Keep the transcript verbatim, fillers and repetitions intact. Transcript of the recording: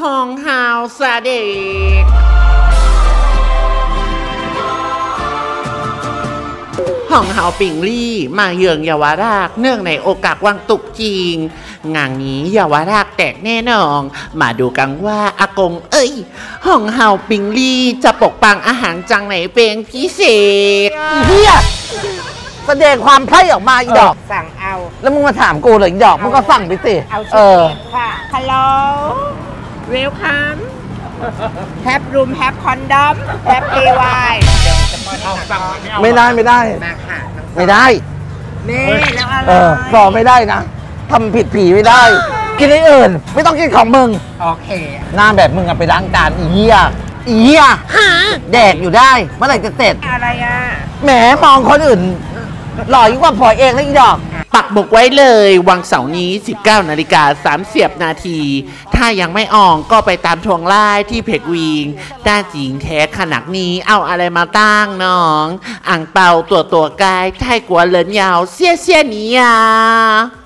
ห้องเฮาซาเด็กห้องเฮาปิงลี่มาเยืองเยาวราชเนื่องในโอกาสวันตรุษจีนงานนี้เยาวราชแตกแน่นอนมาดูกันว่าอากงเอ้ยห้องเฮาปิงลี่จะปกปังอาหารจังไหนเป็นพิเศษเฮียแสดงความไพร่ออกมาอีดอกสั่งเอาแล้วมึงมาถามกูเลยอีดอกมึงก็สั่งไปสิเอาชุดค่ะฮัลโหลเวลคัมแฮปรูมแฮปคอนดอมแฮปเอวายไม่ได้ไม่ได้ไม่ได้นี่แล้วอะไรเออสอบไม่ได้นะทำผิดผีไม่ได้กินไอ้อื่นไม่ต้องกินของมึงโอเคหน้าแบบมึงอะไปล้างจานอีเหี้ยอีเหี้ยแดกอยู่ได้เมื่อไหร่จะเสร็จอะไรอ่ะแหมมองคนอื่นหล่อยิ่งกว่าผัวเองแล้วอีดอกปักหมุดไว้เลยวันเสาร์นี้ สิบเก้านาฬิกาสามสิบนาที ถ้ายังไม่ออกก็ไปตามทวงไล่ที่เพจวิงด้านจริงแท้ขนาดนี้เอาอะไรมาตั้งน้องอ่างเปาตัวตัวกายไทยกัวเหลินยาวเสี้ยเสี้ยนี้อ่ะ